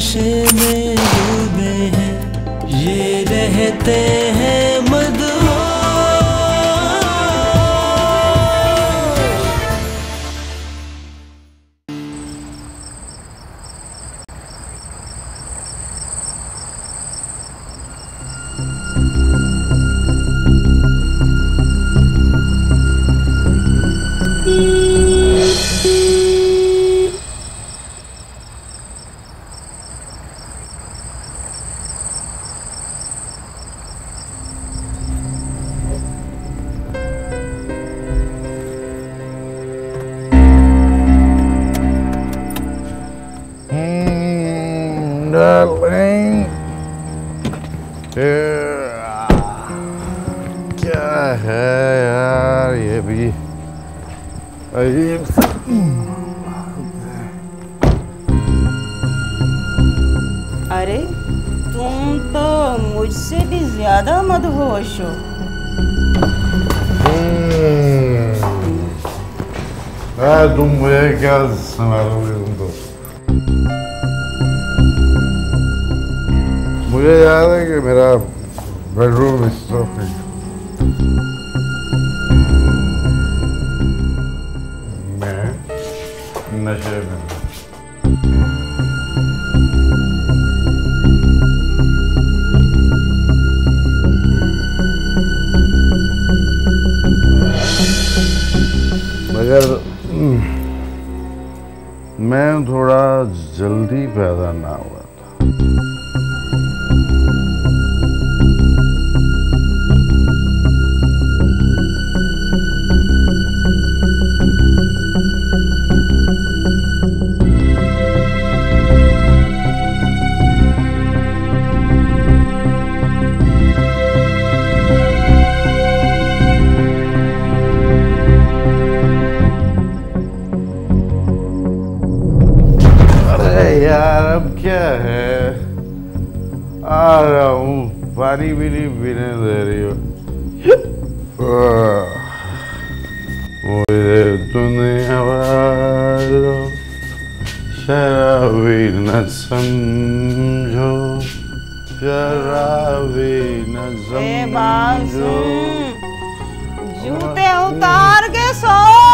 नशे में डूबे हैं, ये रहते हैं मदहोश। क्या है यार ये भी अजीब सा। अरे तुम तो मुझसे भी ज्यादा मदहोश हो। तुम मुझे क्या संभालोगे? तुम तो मुझे याद है कि मेरा बेडरूम इस तरफ है। मैं नशे में मगर मैं थोड़ा जल्दी पैदा ना हुआ था। यार अब क्या है, आ रहा हूँ, पानी भी नहीं पीने दे रही हो मुझे। दुनिया वालों शराबी न समझो, शराबी न समझो। जूते उतार के सो।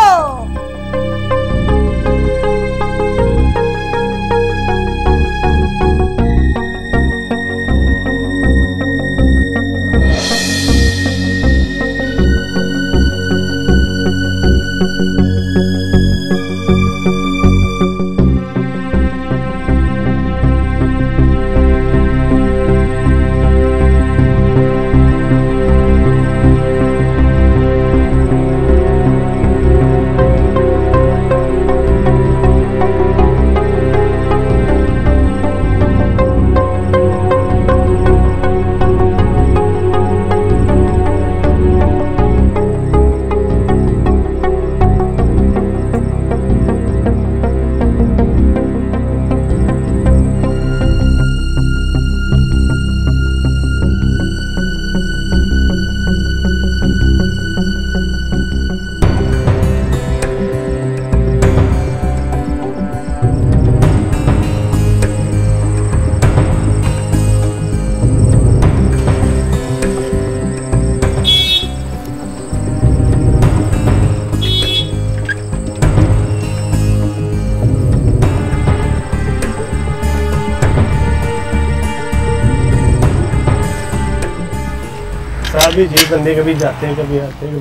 जी बंदे कभी जाते हैं कभी आते हैं।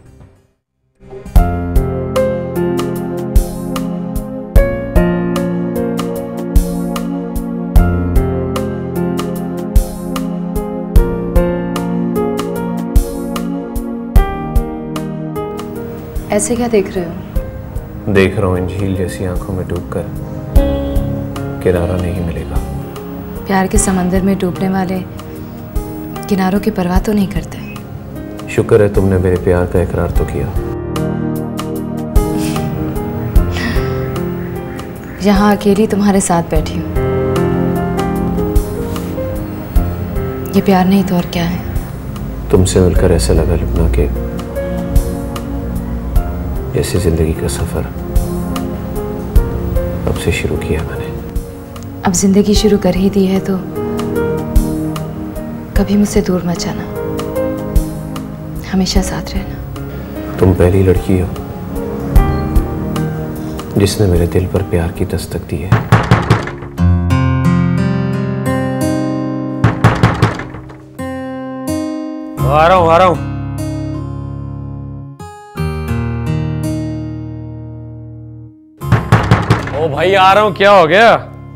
ऐसे क्या देख रहे हो? देख रहा हूँ इन झील जैसी आंखों में डूबकर किनारा नहीं मिलेगा। प्यार के समंदर में डूबने वाले किनारों की परवाह तो नहीं करते। शुक्र है तुमने मेरे प्यार का इकरार तो किया। यहाँ अकेली तुम्हारे साथ बैठी हूँ। ये प्यार नहीं तो और क्या है? तुमसे मिलकर ऐसा लगा लुबना के जैसे जिंदगी का सफर अब से शुरू किया मैंने। अब जिंदगी शुरू कर ही दी है तो कभी मुझसे दूर मत जाना, हमेशा साथ रहना। तुम पहली लड़की हो जिसने मेरे दिल पर प्यार की दस्तक दी है। आ रहा हूं। ओ भाई आ रहा हूं, क्या हो गया?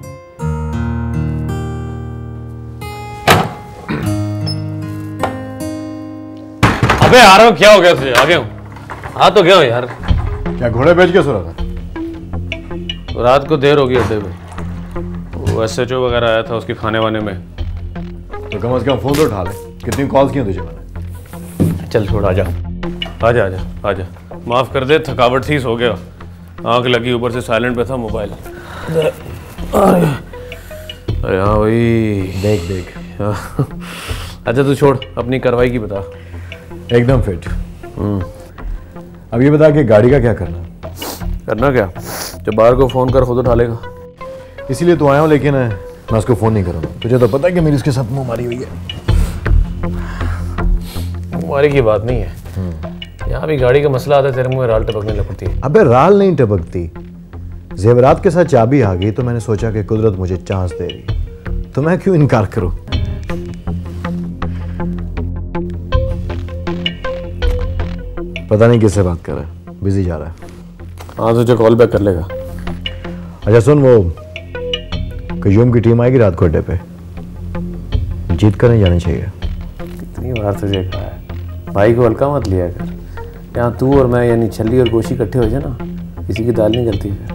अबे आ रहा हूं, क्या हो गया तुझे? आ गया हूं। हाँ तो गया हूं यार। क्या घोड़े बेच के सो रहा था? तो रात को देर हो गई अड्डे पे, वो SHO वगैरह आया था उसके खाने वाने में। तो कम से कम फोन तो उठा ले। कितनी कॉल्स की तुझे मैंने? चल छोड़, आजा आजा आजा आजा। माफ कर दे, थकावट थी, सो गया, आंख लगी, ऊपर से साइलेंट पे था मोबाइल। अरे हाँ भाई, देख अच्छा तू छोड़, अपनी कार्रवाई की बता। एकदम फिट। अब ये बता कि गाड़ी का क्या करना क्या? जब बाहर को फोन कर खुद उठा लेगा। इसीलिए तो आया हूँ, लेकिन मैं उसको फोन नहीं करूँगा। तुझे तो पता है कि मेरी उसके साथ मुंह मारी हुई है। मुंहमारी की बात नहीं है, यहाँ भी गाड़ी का मसला आता है, तेरे मुंह में राल टपकने लगती है। अबे राल नहीं टपकती, जेवरात के साथ चाबी आ गई तो मैंने सोचा कि कुदरत मुझे चांस दे रही, तो मैं क्यों इनकार करूं। पता नहीं किससे बात कर रहा है, बिजी जा रहा है। हाँ तुझे कॉल बैक कर लेगा। अच्छा सुन, वो कयूम की टीम आएगी रात को अड्डे पे, जीत कर नहीं जानी चाहिए। कितनी बार तुझे कहा है भाई को हल्का मत लिया कर। यहाँ तू और मैं यानी छल्ली और गोशी इकट्ठे हो जाए ना, किसी की दाल नहीं गलती फिर।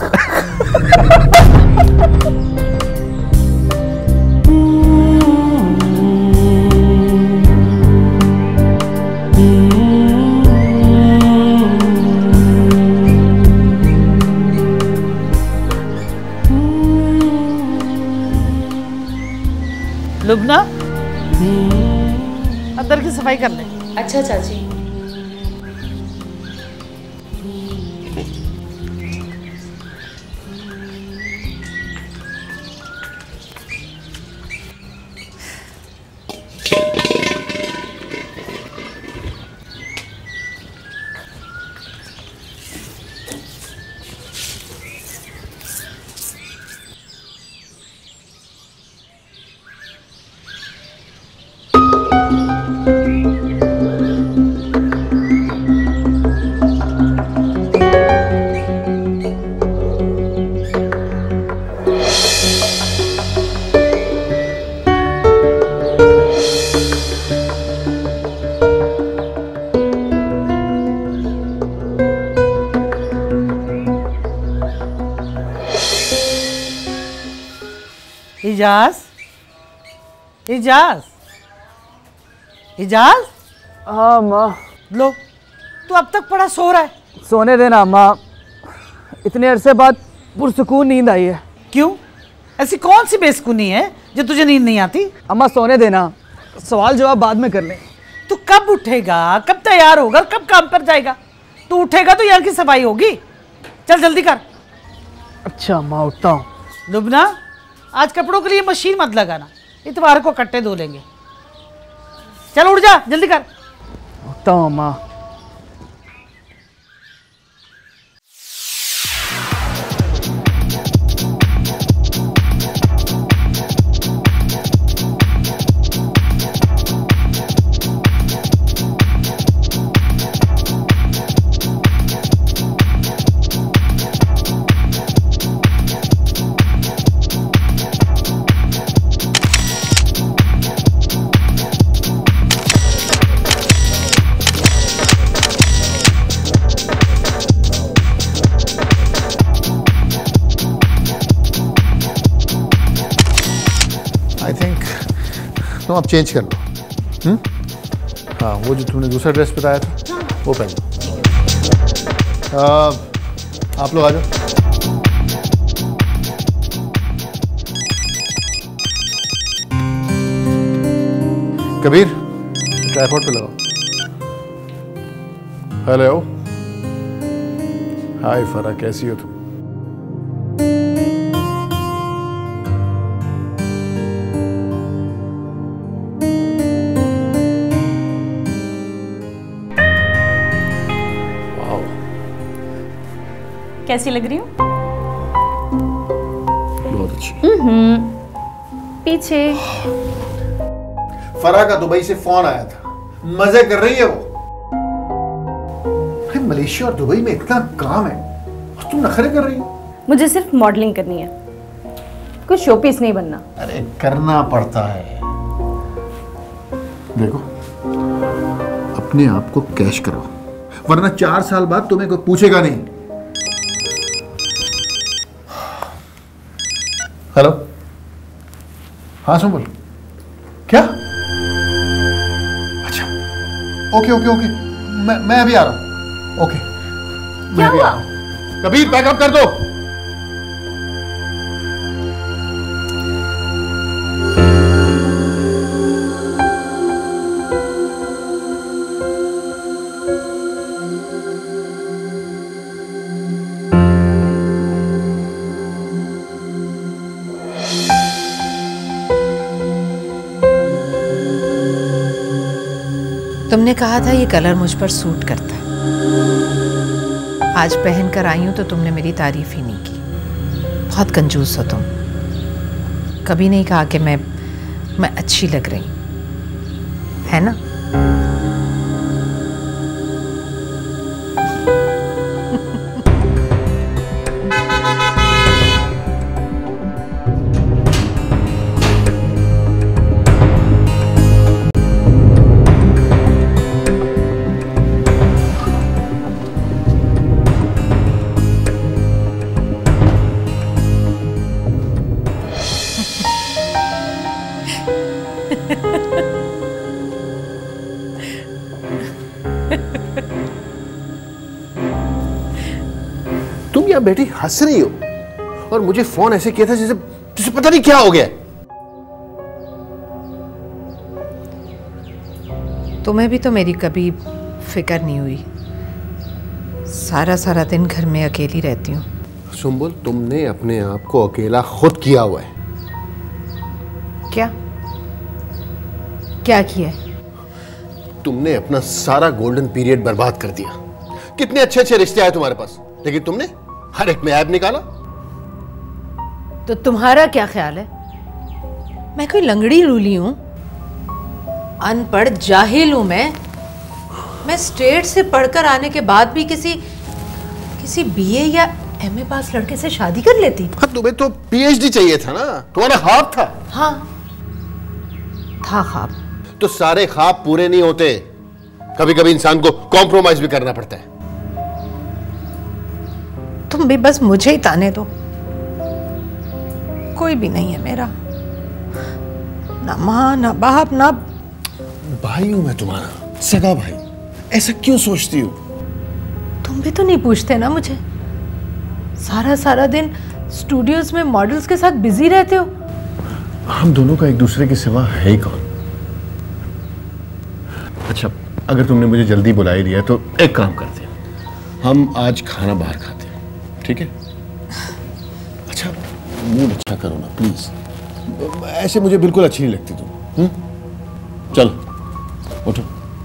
लुबना, अंदर की सफाई कर ले। अच्छा चाची। इजाज, इजाज, इजाज। हाँ माँ। लो, तू अब तक पड़ा सो रहा है। सोने देना माँ, इतने अरसे बाद पुरसुकून नींद आई है। क्यों? ऐसी कौन सी बेसुकूनी है जो तुझे नींद नहीं आती? अम्मा सोने देना, सवाल जवाब बाद में कर लें। तू कब उठेगा, कब तैयार होगा, कब काम पर जाएगा? तू उठेगा तो यहाँ की सफाई होगी। चल जल्दी कर। अच्छा माँ, उठता हूँ। लुबना, आज कपड़ों के लिए मशीन मत लगाना, इतवार को कट्टे धो लेंगे। चल उठ जा, जल्दी कर। उठता हूँ माँ। तुम अब चेंज कर लो। हाँ, वो जो तुमने दूसरा ड्रेस बताया था वो पहन लो। आप लोग आ जाओ। कबीर, ट्राइपॉड पे लगाओ। हेलो, हाय फरा, कैसी हो तुम? कैसी लग रही हूँ? बहुत अच्छी। पीछे। फरा का दुबई से फोन आया था, मजे कर रही है वो। अरे मलेशिया और दुबई में इतना काम है और तुम नखरे कर रही हो। मुझे सिर्फ मॉडलिंग करनी है, कुछ शोपीस नहीं बनना। अरे करना पड़ता है। देखो अपने आप को कैश कराओ, वरना 4 साल बाद तुम्हें कोई पूछेगा नहीं। हेलो, हाँ सुन बोल। क्या? अच्छा, ओके ओके ओके, मैं अभी आ रहा हूँ। ओके, मैं अभी आ रहा हूँ। कबीर पैकअप कर दो। तुमने कहा था ये कलर मुझ पर सूट करता है। आज पहन कर आई हूं तो तुमने मेरी तारीफ ही नहीं की। बहुत कंजूस हो तुम। कभी नहीं कहा कि मैं अच्छी लग रही हूं, है ना? तुम यहाँ बैठी हंस रही हो और मुझे फोन ऐसे किया था जैसे पता नहीं क्या हो गया। तुम्हें भी तो मेरी कभी फिक्र नहीं हुई। सारा दिन घर में अकेली रहती हूँ। सुंबुल, तुमने अपने आप को अकेला खुद किया हुआ है। क्या क्या किया है? तुमने अपना सारा गोल्डन पीरियड बर्बाद कर दिया। कितने अच्छे अच्छे रिश्ते आए तुम्हारे पास, लेकिन तुमने हर एक में ऐब निकाला। तो तुम्हारा क्या ख्याल है? मैं कोई लंगड़ी लूली हूं? अनपढ़ जाहिल हूं मैं स्टेट से पढ़कर आने के बाद भी किसी बीए या एमए पास लड़के से शादी कर लेती। हाँ, तुम्हें तो पीएचडी चाहिए था ना, तुम्हारा ख्वाब था। हाँ था ख्वाब। तो सारे ख्वाब पूरे नहीं होते, कभी कभी इंसान को कॉम्प्रोमाइज भी करना पड़ता है। तुम भी बस मुझे ही ताने दो। कोई भी नहीं है मेरा, ना माँ ना बाप ना। भाई हूं मैं तुम्हारा, सगा भाई। ऐसा क्यों सोचती हो? तुम भी तो नहीं पूछते ना मुझे। सारा दिन स्टूडियोज में मॉडल्स के साथ बिजी रहते हो। हम दोनों का एक दूसरे के सिवा है ही कौन? अच्छा, अगर तुमने मुझे जल्दी बुला ही लिया तो एक काम करते हैं, हम आज खाना बाहर खाते हैं, ठीक है? अच्छा, मूड अच्छा करो ना प्लीज। ऐसे मुझे बिल्कुल अच्छी नहीं लगती तुम। चलो उठो।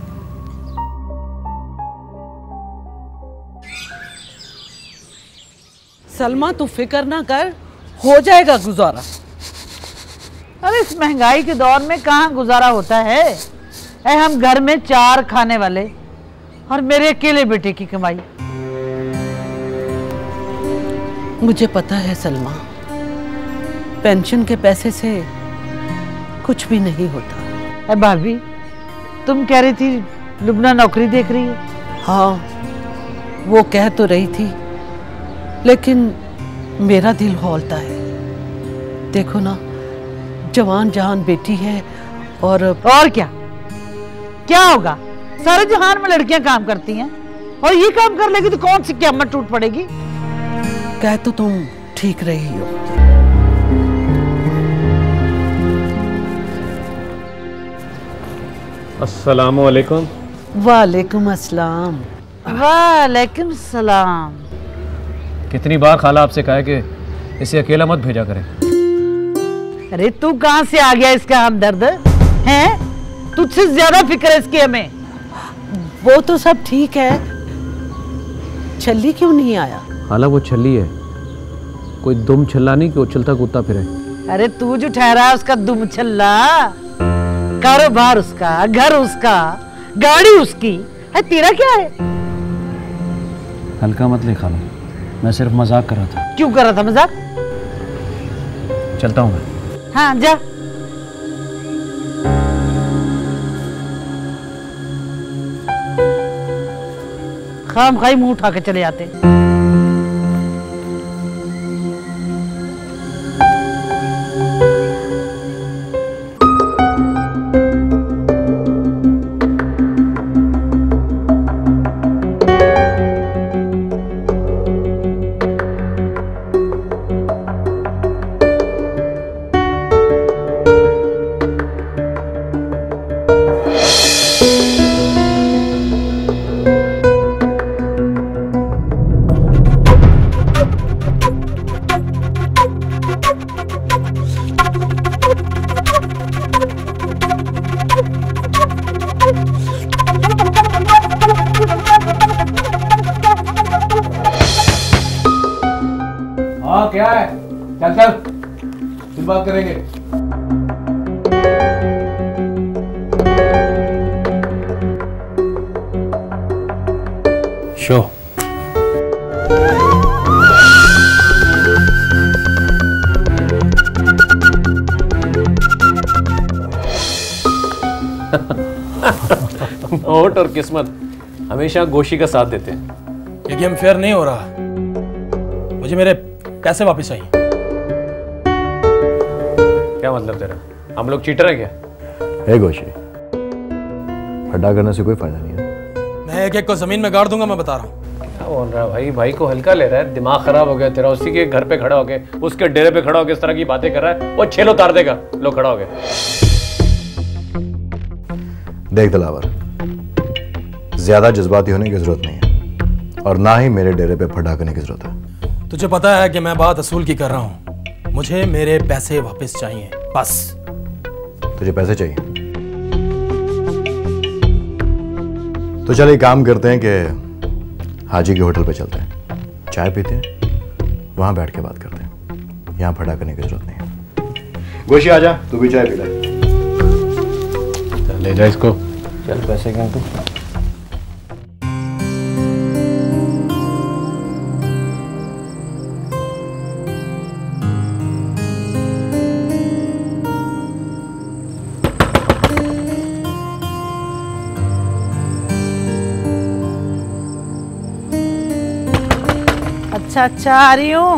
सलमा तू फिक्र ना कर, हो जाएगा गुजारा। अरे इस महंगाई के दौर में कहाँ गुजारा होता है? हम घर में 4 खाने वाले और मेरे अकेले बेटे की कमाई। मुझे पता है सलमा, पेंशन के पैसे से कुछ भी नहीं होता। भाभी, तुम कह रही थी लुबना नौकरी देख रही है? हाँ, वो कह तो रही थी, लेकिन मेरा दिल हौलता है। देखो ना, जवान जहान बेटी है। और क्या होगा? सारे जहान में लड़कियां काम करती हैं, और ये काम कर लेगी तो कौन सी क़यामत टूट पड़ेगी? कह तो तुम ठीक रही हो। अस्सलामु अलैकुम। वालेकुम अस्सलाम। वालेकुम सलाम। कितनी बार खाला आपसे कहा है कि इसे अकेला मत भेजा करें। अरे तू कहां से आ गया इसका हमदर्द है? तुझसे ज्यादा फिक्र है इसकी हमें। वो तो सब ठीक है, छल्ली क्यों नहीं आया? खाला वो छल्ली है, कोई दुम छल्ला नहीं कि उछलता कूदता फिरे। अरे तू जो ठहरा है उसका दुम छल्ला, कारोबार उसका, घर उसका, गाड़ी उसकी है, तेरा क्या है? हल्का मत ले खाला, मैं सिर्फ मजाक कर रहा था। क्यों कर रहा था मजाक? चलता हूँ मैं। हाँ जा। खाम खाई मुंह उठा के चले जाते। क्या है? चल चल, फिर बात करेंगे। शो नोट और किस्मत हमेशा गोशी का साथ देते हैं। ये गेम फेयर नहीं हो रहा, मुझे मेरे पैसे वापस चाहिए। क्या मतलब तेरा? हम लोग चीटर हैं क्या? है गोशी, फड्डा करने से कोई फायदा नहीं है। मैं एक एक को जमीन में गाड़ दूंगा, मैं बता रहा हूँ। क्या बोल रहा है भाई? भाई को हल्का ले रहा है, दिमाग खराब हो गया तेरा। उसी के घर पे खड़ा होके, उसके डेरे पे खड़ा होके इस तरह की बातें कर रहा है, वो छेलो उतार देगा। लो खड़ा हो गए। देख दिलावर, ज्यादा जज्बाती होने की जरूरत नहीं है, और ना ही मेरे डेरे पे फड्डा करने की जरूरत है। तुझे पता है कि मैं बात असूल की कर रहा हूँ, मुझे मेरे पैसे वापस चाहिए बस। तुझे पैसे चाहिए तो चल एक काम करते हैं कि हाजी के होटल पे चलते हैं, चाय पीते हैं, वहां बैठ के बात करते हैं। यहां फटा करने की जरूरत नहीं है। गोशी आजा, तू भी चाय पी ले। ले जा इसको। चल पैसे क्यों तू? अच्छा अच्छा आ रही हूँ।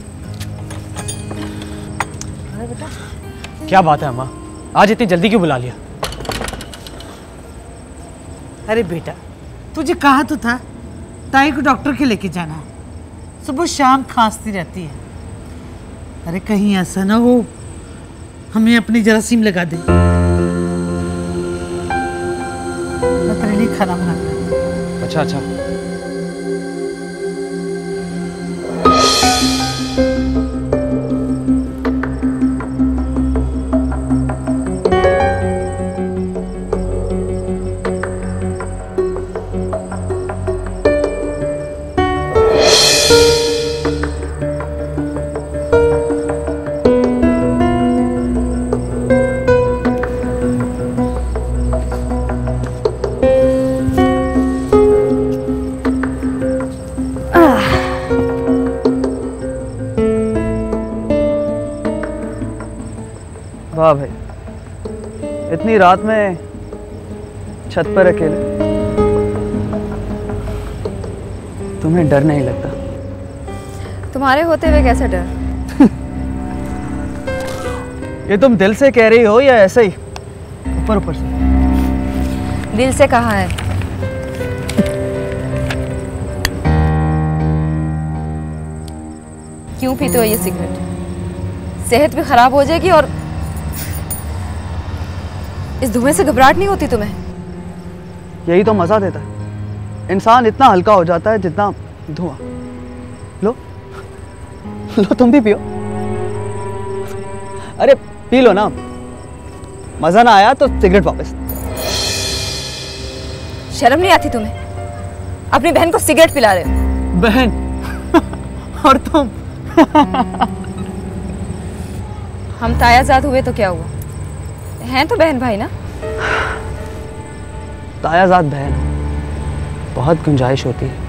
अरे बेटा क्या बात है अम्मा, आज इतनी जल्दी क्यों बुला लिया? अरे बेटा तुझे कहा तो था ताई को डॉक्टर के लेके जाना है, सुबह शाम खांसती रहती है। अरे कहीं ऐसा ना हो हमें अपनी जरासीम लगा दे। मैं तेरे लिए खाना बना दूँ। अच्छा अच्छा। वाह भाई, इतनी रात में छत पर अकेले, तुम्हें डर नहीं लगता? तुम्हारे होते हुए कैसे डर? ये तुम दिल से कह रही हो या ऐसे ही ऊपर ऊपर से? दिल से कहा है। क्यों पीते हो ये सिगरेट? सेहत भी खराब हो जाएगी, और इस धुएं से घबराहट नहीं होती तुम्हें? यही तो मजा देता है, इंसान इतना हल्का हो जाता है जितना धुआं। लो लो तुम भी पियो। अरे पी लो ना, मजा ना आया तो सिगरेट वापस। शर्म नहीं आती तुम्हें? अपनी बहन को सिगरेट पिला रहे हो? बहन और तुम हम तायाजाद हुए तो क्या हुआ, हैं तो बहन भाई ना। तायाजाद बहन बहुत गुंजाइश होती है,